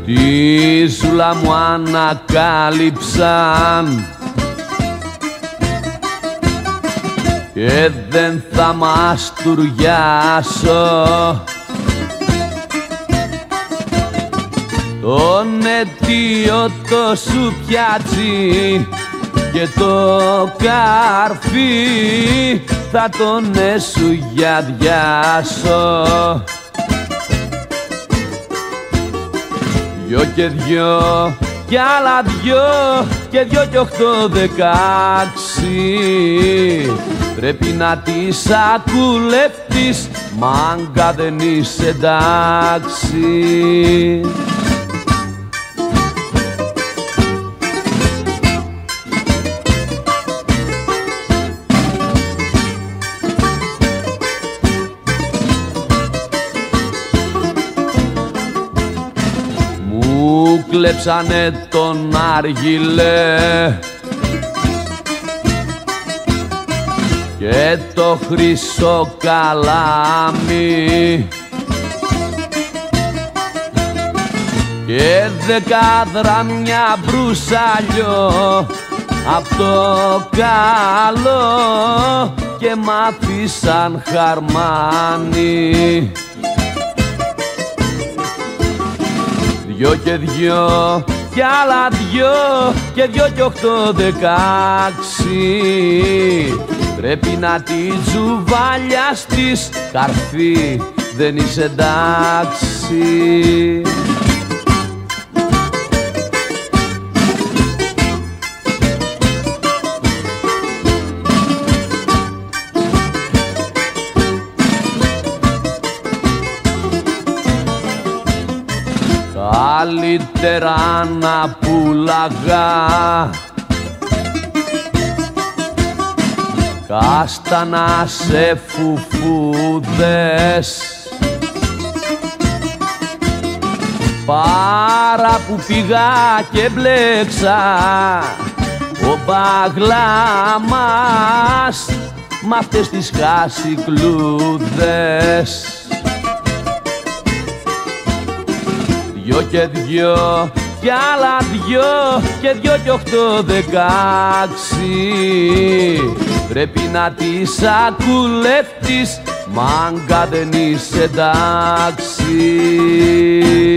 Τη ζούλα μου ανακάλυψαν και δεν θα μαστουριάσω τον αιτίο το σουπιάτσι και το καρφί θα τον εσουγιαδιάσω. Δυο και δυο κι άλλα δυο και δυο κι 8-16 πρέπει να τις ακουλευτείς, μάγκα δεν είσαι εντάξει. Μου κλέψανε τον άργυλε και το χρυσό καλάμι και 10 δράμια μπρουσαλιό απ' το καλό και μ' άφησαν χαρμάνι. Δυο και δυο κι άλλα δυο και δυο κι 8-16 πρέπει να τη τζουβαλιαστείς, καρφί δεν είσαι εντάξει. Καλύτερα να πουλάγα κάστανα σε φουφούδες παρά που πήγα και μπλέξα ο μπαγλάμας μ' αυτές τις χασικλούδες. Δυο και δυο κι άλλα δυο και δυο κι 8-16 πρέπει να τις ακουλευτείς, μάγκα δεν είσαι εντάξει.